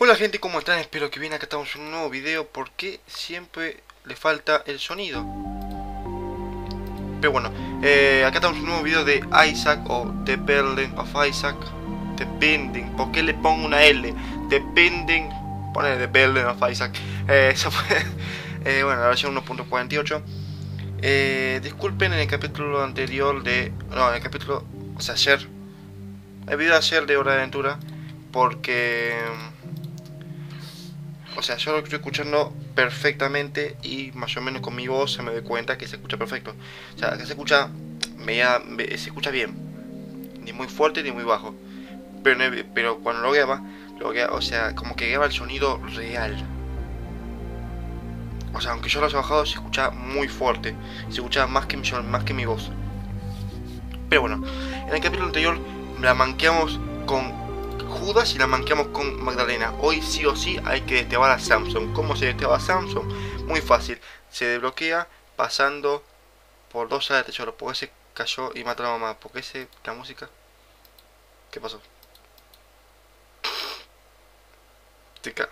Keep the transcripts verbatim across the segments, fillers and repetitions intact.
Hola gente, ¿cómo están? Espero que bien, acá estamos en un nuevo video. Porque siempre le falta el sonido. Pero bueno, eh, acá estamos en un nuevo video de Isaac o The Binding of Isaac. The Binding, ¿por qué le pongo una L? The Binding, pone The Binding of Isaac. eh, Eso fue, eh, bueno, la versión uno punto cuarenta y ocho. eh, Disculpen en el capítulo anterior de... No, en el capítulo... O sea, ayer. El video de ayer de Hora de Aventura. Porque... O sea, yo lo estoy escuchando perfectamente y más o menos con mi voz se me doy cuenta que se escucha perfecto. O sea, que se escucha, me, me, se escucha bien. Ni muy fuerte ni muy bajo. Pero, pero cuando lo graba, lo graba, o sea, como que graba el sonido real. O sea, aunque yo lo haya bajado, se escucha muy fuerte. Se escucha más que, más que mi voz. Pero bueno, en el capítulo anterior la manqueamos con Judas y la manqueamos con Magdalena. Hoy sí o sí hay que destebar a Samson. ¿Cómo se desteba a Samson? Muy fácil. Se desbloquea pasando por dos salas de tesoro. Porque ese cayó y mató a la mamá. Porque ese... la música... ¿Qué pasó? Tica.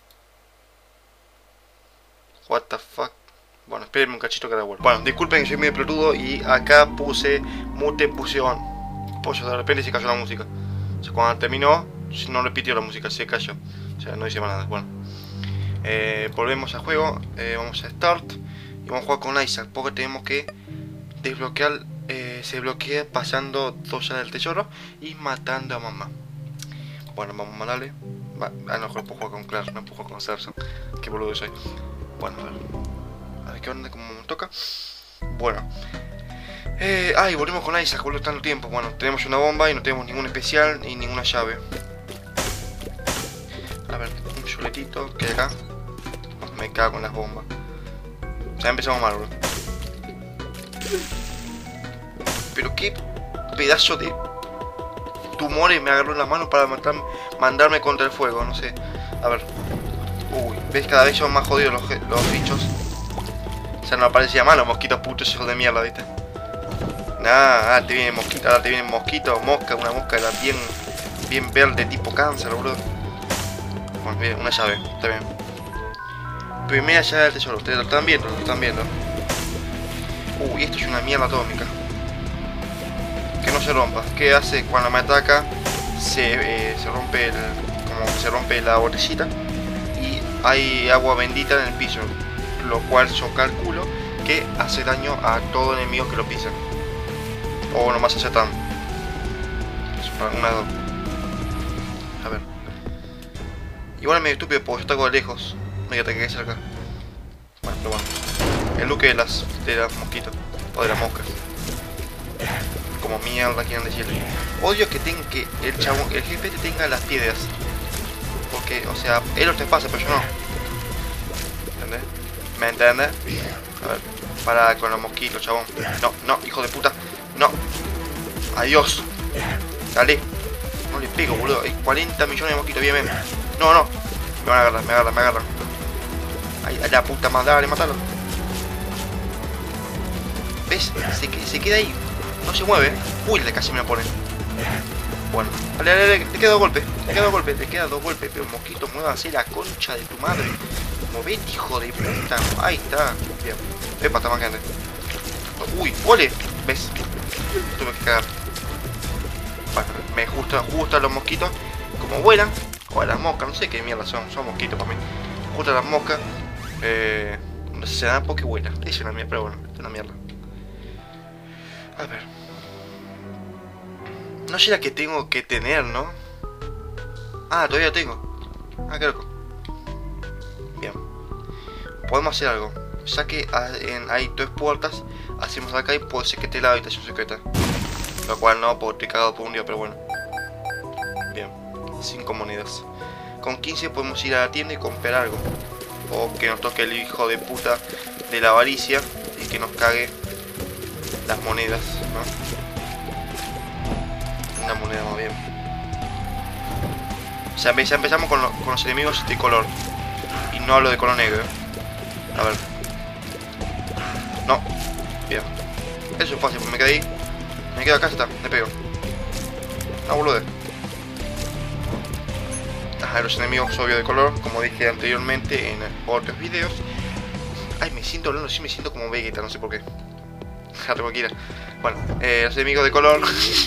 What the fuck. Bueno, espérenme un cachito que ahora vuelvo. Bueno, disculpen que soy medio pelotudo y acá puse mute, puse on. Pollo, de repente se cayó la música. O sea, cuando terminó, no repitió la música, se cayó. O sea, no hice más nada. Bueno, eh, volvemos al juego. eh, Vamos a Start y vamos a jugar con Isaac. Porque tenemos que desbloquear. Eh, se bloquea pasando dos salas del tesoro y matando a mamá. Bueno, vamos a mandarle. Va, a lo mejor puedo jugar con Claire, no puedo jugar con Samson. Qué boludo soy. Bueno, a ver. A ver qué onda, cómo me toca. Bueno. Eh, ah, y volvemos con Isaac, volvemos tanto tiempo. Bueno, tenemos una bomba y no tenemos ningún especial ni ninguna llave. A ver, un chuletito que hay acá. Oh, me cago con las bombas. Ya empezamos mal, bro. Pero qué pedazo de tumores me agarró en las manos para matar, mandarme contra el fuego, no sé. A ver. Uy, ves, cada vez son más jodidos los, los bichos. O sea, no aparecía mal los mosquitos putos hijos de mierda, ¿viste? Nah, ah, te viene mosquito, ahora te viene mosquito, mosca, una mosca bien, bien verde, tipo cáncer, boludo. Bueno, bien, una llave, está bien. Primera llave del tesoro, ustedes lo están viendo, lo están viendo. Uy, esto es una mierda atómica. Que no se rompa. ¿Qué hace cuando me ataca? Se, eh, se rompe el, como se rompe la botellita y hay agua bendita en el piso, lo cual yo calculo que hace daño a todo enemigo que lo pisa. O no más hace tan. Una dos. A ver. Igual es medio estúpido porque yo ataco de lejos. No hay que atacar cerca. Bueno, pero bueno. El luque de las de las mosquitos. O de las moscas. Como mierda quieren decirle. Odio que tenga que el chabón, el jefe tenga las piedras. Porque, o sea, él los te pasa, pero yo no. ¿Entendés? ¿Me entiendes? A ver. Para con los mosquitos, chabón. No, no, hijo de puta. No. Adiós. Dale. No le pego, boludo. Hay cuarenta millones de mosquitos. Bien, bien. No, no. Me van a agarrar, me agarran, me agarran. Ay, a la puta madre, dale, matalo. ¿Ves? Se, se queda ahí. No se mueve. Uy, le casi me lo pone. Bueno. Dale, dale, dale. Te queda dos golpes. Te queda dos golpes. Te queda dos golpes. Pero mosquito, muévase la concha de tu madre. Movete, hijo de puta. Ahí está. Bien. Epa, está más grande. Uy, ole. ¿Ves? Tuve que cagar. Bueno, me gustan justo los mosquitos. Como vuelan. O las moscas, no sé qué mierda son. Son mosquitos para mí. Justo las moscas. Eh, no sé si se dan porque vuelan. Es una mierda, pero bueno, es una mierda. A ver. No sé la que tengo que tener, ¿no? Ah, todavía tengo. Ah, qué loco. Bien. Podemos hacer algo. Ya que hay tres puertas, hacemos acá y puede ser que esté la habitación secreta. Lo cual no, porque estoy cagado por un día, pero bueno. Bien, cinco monedas. Con quince podemos ir a la tienda y comprar algo. O que nos toque el hijo de puta de la avaricia y que nos cague las monedas, ¿no? Una moneda más bien. O sea, ya empezamos con, lo, con los enemigos de color. Y no hablo de color negro. A ver. No. Bien. Eso es fácil, pues me quedé ahí. Me quedo acá, está, me pego. No, boludo. Ajá, los enemigos obvio de color, como dije anteriormente en otros videos. Ay, me siento hablando, sí me siento como Vegeta, no sé por qué. Jate cualquiera. Bueno, eh, los enemigos de color.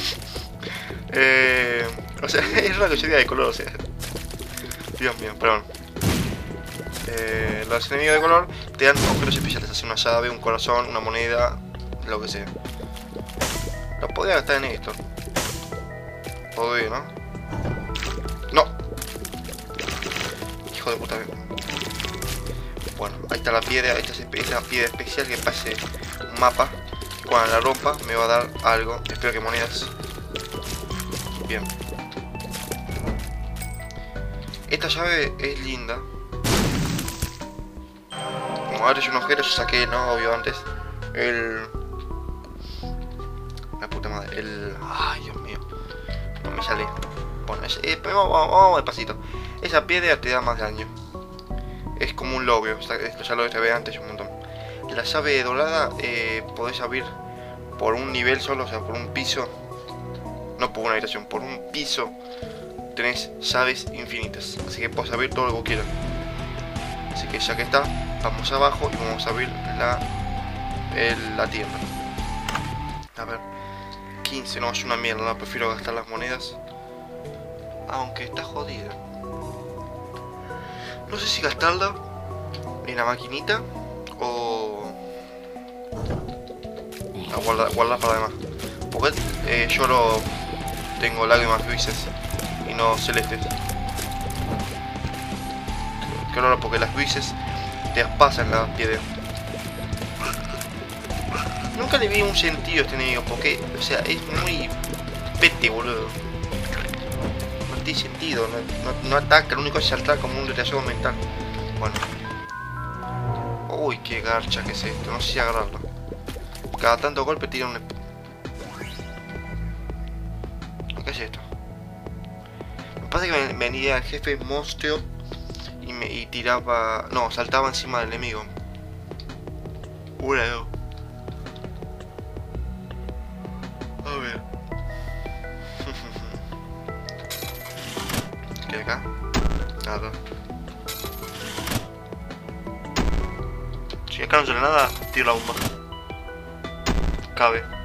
eh, o sea, es raro que yo diga de color, o sea. Dios mío, perdón. Eh, los enemigos de color te dan objetos especiales, hace una llave, un corazón, una moneda, lo que sea. Lo podría gastar en esto. Podría, ¿no? No. Hijo de puta. Bueno, ahí está la piedra, esta es esta piedra especial que pase un mapa. Cuando la rompa me va a dar algo. Espero que monedas. Bien. Esta llave es linda. Como ahora es un objeto, yo saqué, no, obvio antes. El... La puta madre, el... Ay, Dios mío. No me sale. Bueno, es... eh, vamos, vamos, vamos despacito. Esa piedra te da más daño. Es como un lobio, esto ya lo ve antes un montón. La llave dorada eh, podés abrir por un nivel solo, o sea, por un piso. No por una habitación, por un piso tenés llaves infinitas. Así que podés abrir todo lo que quieras. Así que ya que está, vamos abajo y vamos a abrir la, el, la tienda. A ver, quince, no, es una mierda, no, prefiero gastar las monedas. Aunque está jodida. No sé si gastarla en la maquinita o a guardar, guardar para demás. Porque eh, yo lo tengo lágrimas grises y no celestes. Claro, porque las grises te las pasan la piedra. Nunca le vi un sentido a este enemigo porque, o sea, es muy pete, boludo. No tiene sentido, no, no, no ataca, lo único es saltar como un retrasado mental. Bueno. Uy, qué garcha que es esto, no sé si agarrarlo. Cada tanto golpe tira un... ¿Qué es esto? Me pasa que venía el jefe monstruo y, me, y tiraba... No, saltaba encima del enemigo. Bueno. A ver. ¿Qué hay acá? Nada. Si acá no sale nada, tiro la bomba. Cabe.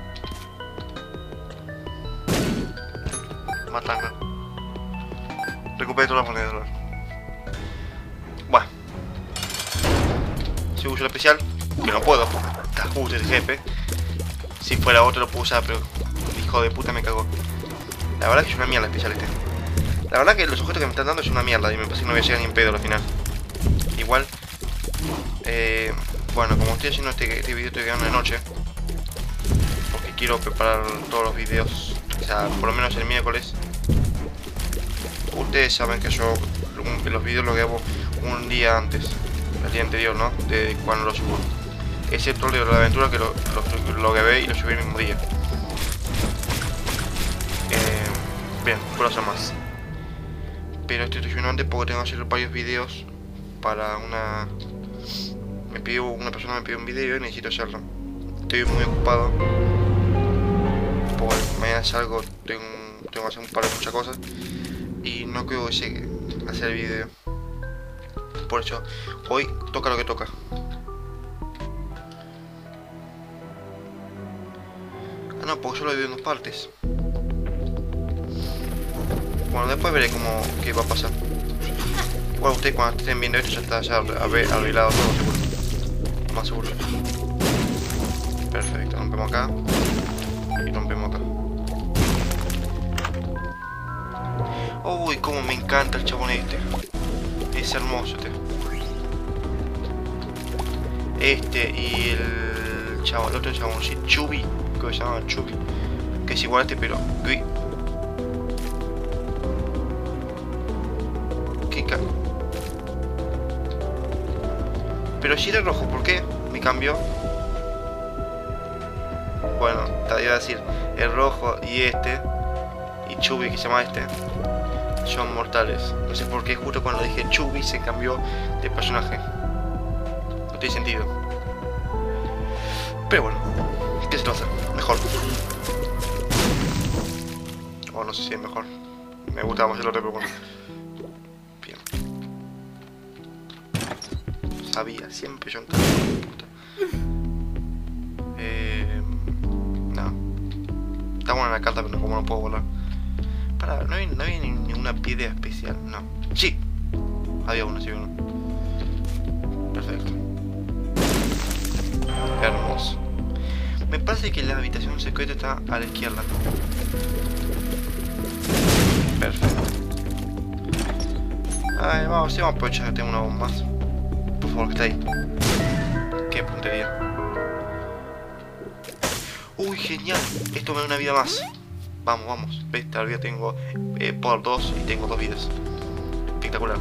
Matanga. Recuperé todas las monedas. Bueno. Si uso el especial, que no puedo, está justo el jefe. Si fuera otro lo puedo usar, pero hijo de puta me cagó. La verdad que es una mierda el especial este. La verdad que los objetos que me están dando es una mierda y me parece que no voy a llegar ni en pedo al final. Igual. Eh, bueno, como estoy haciendo este, este video, estoy quedando de noche. Porque quiero preparar todos los videos. O sea, por lo menos el miércoles. Ustedes saben que yo los videos los grabo un día antes. El día anterior, ¿no? De cuando los subo. Excepto el de la aventura que lo, lo, lo grabé y lo subí el mismo día. Eh, bien, puedo hacer más. Pero estoy subiendo antes porque tengo que hacer varios videos para una... Me pidió, una persona me pidió un video y necesito hacerlo. Estoy muy ocupado. Porque mañana salgo, tengo, tengo que hacer un par de muchas cosas. Y no creo que llegue a hacer el video. Por eso, hoy toca lo que toca. Ah, no, porque yo lo he vivido en dos partes. Bueno, después veré cómo qué va a pasar. Igual ustedes cuando estén viendo esto ya está ya arreglado todo, seguro. Más seguro. Perfecto, rompemos acá. Y rompemos acá. Uy, cómo me encanta el chabón este. Es hermoso este. Este y el chabón, el otro chabón, sí, Chubby, que se llama Chubby. Que es igual a este, pero gris. ¿Qué ca... Pero si era rojo, ¿por qué me cambió? Bueno, te iba a decir, el rojo y este, y Chubby, que se llama este, son mortales. No sé por qué justo cuando dije Chubby se cambió de personaje. No tiene sentido. Pero bueno, ¿qué se lo hace? Mejor. O no sé si es mejor. Me gusta más el otro, pero bueno. sabía. Siempre yo entraba. Puta. Eh... No. Está buena la carta, pero como no puedo volar. Pará, no había, no había ni- ninguna piedra especial. No. Sí. Había una, sí, uno. Perfecto. Hermoso. Me parece que la habitación secreta está a la izquierda. Perfecto. Ay, vamos, sí, vamos a aprovechar que tengo una bomba más. Por favor, que está ahí. Qué puntería. Uy, genial. Esto me da una vida más. Vamos, vamos. ¿Ves? Todavía tengo eh, por dos y tengo dos vidas. Espectacular.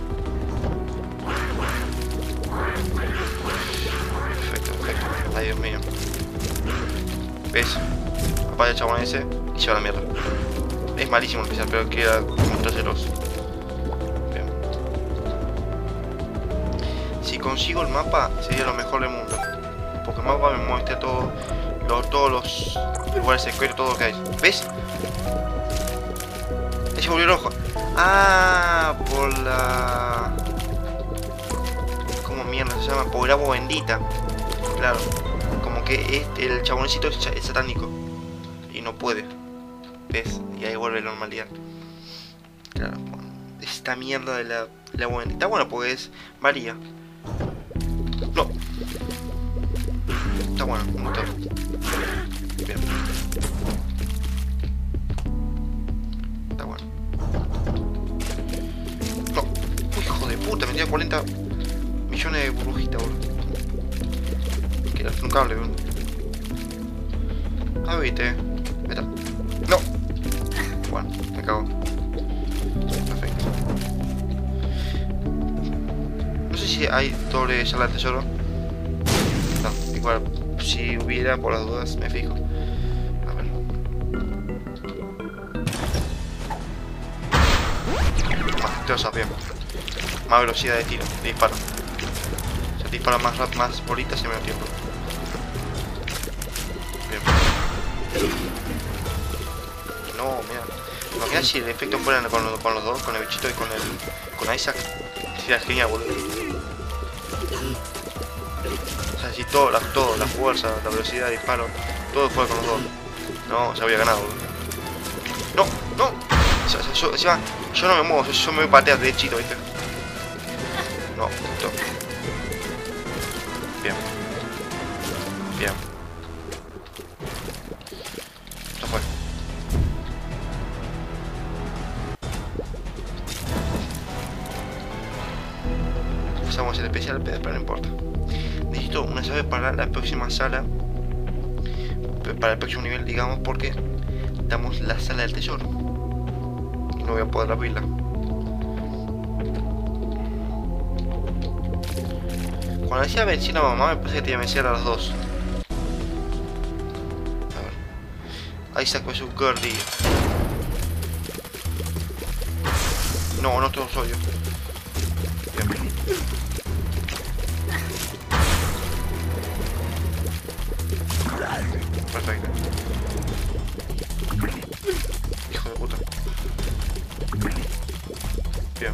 Perfecto, perfecto. Ay, Dios mío. ¿Ves? Apaga el chabón ese y lleva la mierda. Es malísimo el especial, pero queda mostrárselos. Bien. Si consigo el mapa, sería lo mejor del mundo. Porque el mapa me muestra todo, lo, todos los lugares secretos, todo lo que hay. ¿Ves? Ahí se volvió rojo. Ah, por la... ¿Cómo mierda se llama? Por el agua bendita. Claro. Como que este, el chaboncito es, es satánico. Y no puede. ¿Ves? Y ahí vuelve la normalidad. Claro. Bueno, esta mierda de la, la agua bendita. Está bueno porque es María. No. Está bueno. Un motor. Bien. Está bueno. No. Uy, hijo de puta. Me tira cuarenta millones de burbujitas, boludo. Que era un cable, boludo. Ah, viste. Ahí está. No. Bueno, me cago. Perfecto. No sé si hay doble sala de tesoro. No, igual. Si hubiera, por las dudas, me fijo. A ver. Más, te lo sabía. Más velocidad de tiro, de disparo. Se dispara más rápido, más bolitas en menos tiempo. Bien. No, mira. Imagina si el efecto fuera con, con los dos, con el bichito y con el. Con Isaac. Sería genial, boludo. O sea, si todo, la, todo, la fuerza, la velocidad de disparo, todo fuera con los dos. No, se había ganado, boludo. No, no. O sea, yo, encima, yo no me muevo, yo, yo me voy a patear derechito, ¿viste? No, esto. Bien. Bien. Esto fue. Pasamos el especial, pero no importa. Necesito una llave para la próxima sala. Para el próximo nivel, digamos, porque damos la sala del tesoro. No voy a poder abrirla. Cuando decía vencer a mamá, me parece que tenía que vencer a los dos. A ver. Isaac versus Gordy. No, no todo soy yo. Bien. Perfecto. Hijo de puta. Bien.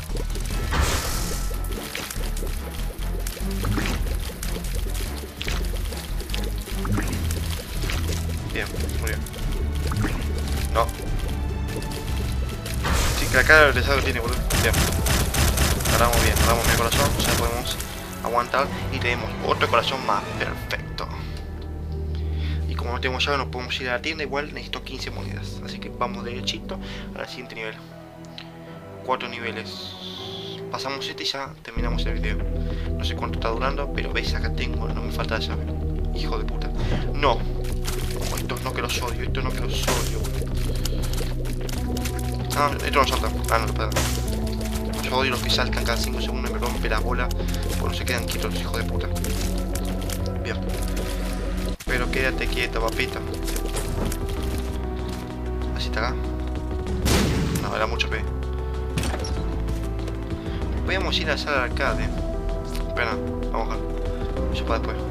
Bien, murió. No. Sí, que la cara del desagüe tiene, boludo. Bien. Ganamos bien, ganamos bien corazón. O sea, podemos aguantar y tenemos otro corazón más. Perfecto. Y como no tenemos llave, no podemos ir a la tienda. Igual necesito quince monedas. Así que vamos derechito al siguiente nivel. Cuatro niveles. Pasamos este y ya terminamos el video. No sé cuánto está durando, pero ves, acá tengo, no me falta la llave. Hijo de puta. No. Oh, estos no que los odio, estos no que los odio. Ah, esto no salta. Ah, no, espera. Yo odio los que saltan cada cinco segundos y me rompe la bola porque no se quedan quietos los hijos de puta. Bien. Pero quédate quieto, papito. Así está acá. No, era mucho P. Podríamos ir a la sala de arcade. Espera, vamos a bajar. Eso para después.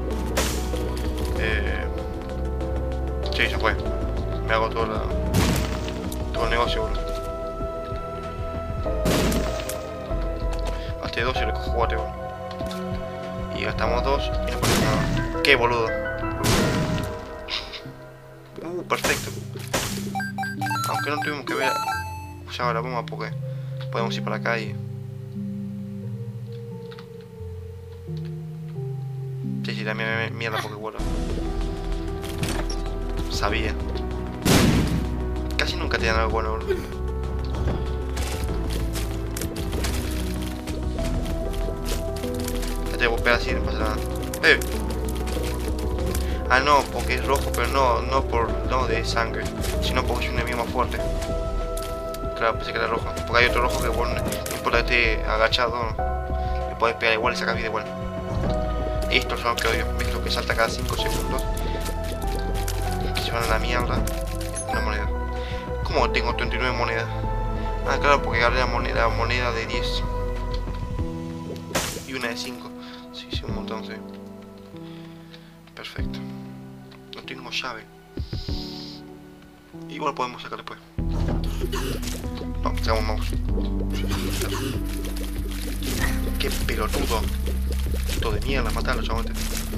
Eh... Sí, se fue. Me hago todo, la... todo el negocio, boludo. Hasta de dos y le cojo guate, boludo. Y gastamos dos y no ponemos nada. ¡Qué boludo! Uh, perfecto. Aunque no tuvimos que ver usar la bomba porque podemos ir para acá y... Sí, sí, la mierda porque vuelo. Sabía. Casi nunca te dan algo bueno, boludo. Ya te voy a pegar así, no pasa nada. ¡Eh! Ah, no, porque es rojo, pero no, no por no de sangre, sino porque es un enemigo más fuerte. Claro, pensé que era rojo. Porque hay otro rojo que, bueno, no importa que esté agachado, le puedes pegar igual y sacas vida igual. Estos son los que odio, ves lo que salta cada cinco segundos. Que se van a la mierda. Una moneda. ¿Cómo tengo treinta y nueve monedas? Ah, claro, porque agarré la moneda, moneda de diez. Y una de cinco. Sí, sí, un montón, sí. Perfecto. No tengo llave. Igual podemos sacar después. No, sacamos mouse. Qué pelotudo. Puto de mierda, matarlo, chavante.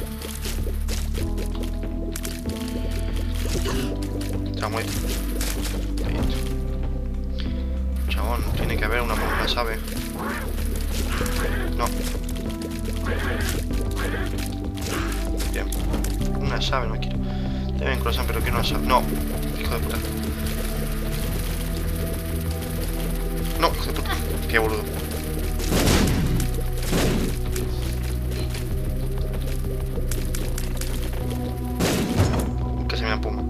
Chabón, chabón, tiene que haber una, una llave. No. Bien. Una llave, no quiero. Deben cruzar, pero quiero una llave. No. Hijo de puta. No, hijo de puta. Qué boludo. Casi me la puma.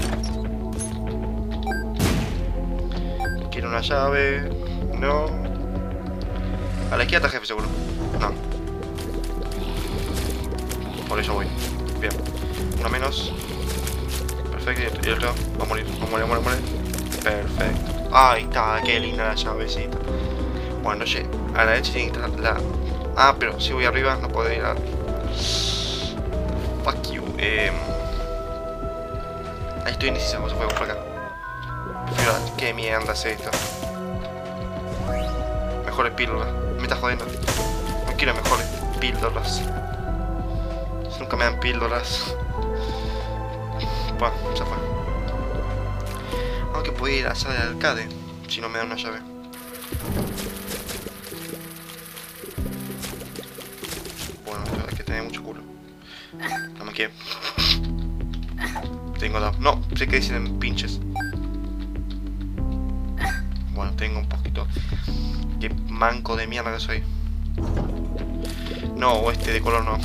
Quiero una llave. No. A la izquierda, jefe, seguro. No. Por eso voy. Bien. Uno menos. Perfecto. Y el otro va a morir. Va a morir, va a morir, va a morir. Perfecto. Ahí está. Qué linda la llavecita. Bueno, oye. A la derecha tiene que estar la... Ah, pero si voy arriba no puedo ir a... Fuck you. Eh... Ahí estoy indeciso. Vamos a jugar por acá. Prefiero... ¿Qué mierda es esto? Mejores píldoras. Me está jodiendo. No quiero mejores píldoras. Nunca me dan píldoras. Bueno, ya fue. Aunque puedo ir a la sala del arcade si no me dan una llave. Bueno, esto hay que tener mucho culo. No me quiero. Tengo dos. No, sé que dicen pinches. Bueno, tengo un poquito. Qué manco de mierda que soy. No, o este de color no.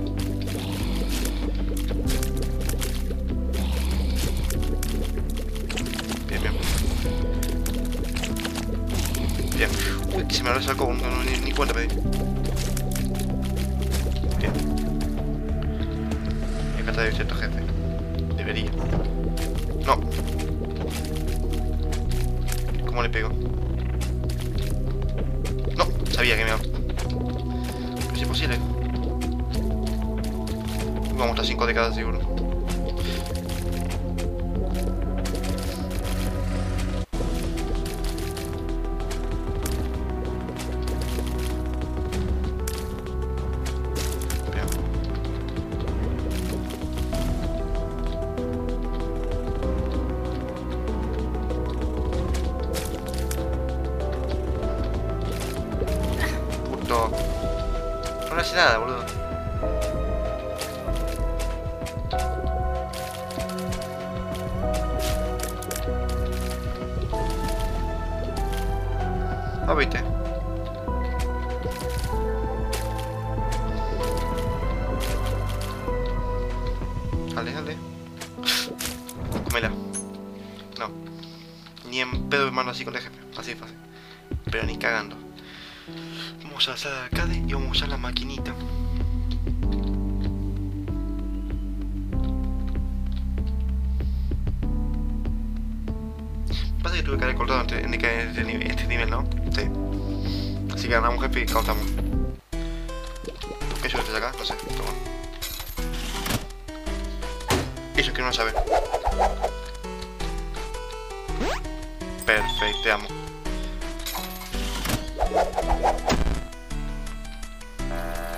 Bien, bien. Bien. Uy, que se me lo sacó, no, no, ni, ni cuenta pedí. Bien. Y acá está cierto jefe. Debería. No. ¿Cómo le pego? No, sabía que me iba. Pero si es posible. Vamos a cinco de cada seguro. No hace nada, boludo. Ah, viste. Dale, dale. Cómela. No. Ni en pedo me mando así con el jefe. Así de fácil. Pero ni cagando. Vamos a la sala de arcade y vamos a usar la maquinita. Pasa que tuve que haber cortado en este, este, nivel, este nivel, ¿no? Sí. Así que ganamos jefe y cautamos. ¿Por qué yo desde acá? No sé. Toma. Ellos que no saben. Perfecto, te amo.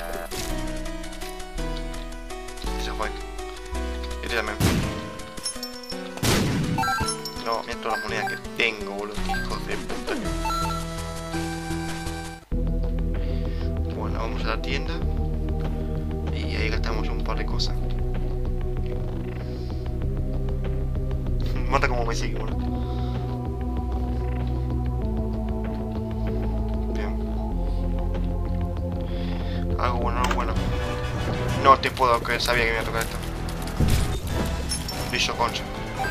moneda que tengo, boludo. Hijos de puta. Bueno, vamos a la tienda. Y ahí gastamos un par de cosas. Mata como me sigue, boludo. Bien. Algo bueno, algo bueno. No te puedo creer, sabía que me iba a tocar esto. Brillo concha.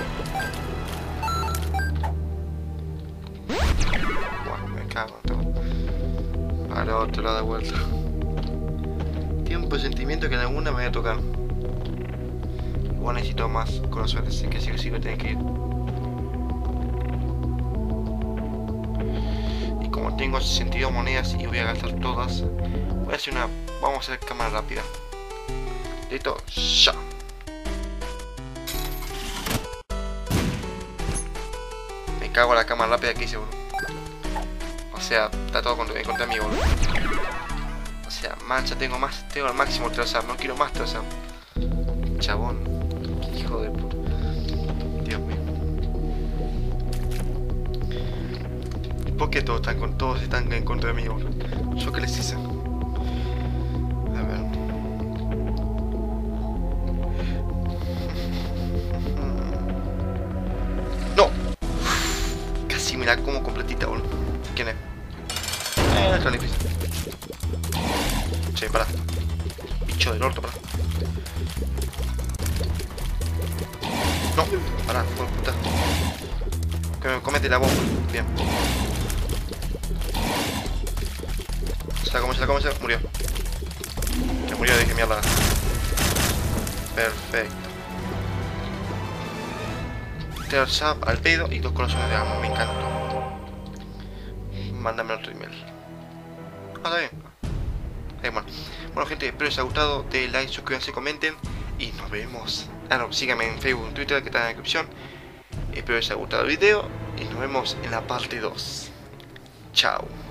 Bueno, me cago en todo. Al otro lado de vuelta. Tengo un presentimiento que en alguna me voy a tocar. Igual necesito más corazones, así que sí que sí que tengo que ir. Y como tengo sesenta y dos monedas y voy a gastar todas, voy a hacer una... Vamos a hacer cámara rápida. Listo, ya. Me cago en la cámara rápida que hice, boludo. O sea, está todo contra, contra mí, boludo. O sea, mancha, tengo más, tengo al máximo trazar, no quiero más trazar. Chabón, qué hijo de puta. Dios mío. ¿Por qué todos están con todos están en contra de mí, boludo? ¿Yo qué les hice? A ver. ¡No! Casi me la como completita, boludo. ¿Quién es? Eh, está difícil. Che, pará. Bicho del orto, pará. No, pará, por puta. Que me comete la bomba. Bien. Se la come, se la come, se la murió. Que murió, dije mierda. Perfecto. Tear Zap al pedo y dos corazones de arma, me encantó. Mándame otro email. Ah, está bien. Eh, bueno. bueno, gente, espero les haya gustado. Denle like, suscríbanse, comenten. Y nos vemos. Ah, no, síganme en Facebook, en Twitter, que está en la descripción. Espero les haya gustado el video. Y nos vemos en la parte dos. Chao.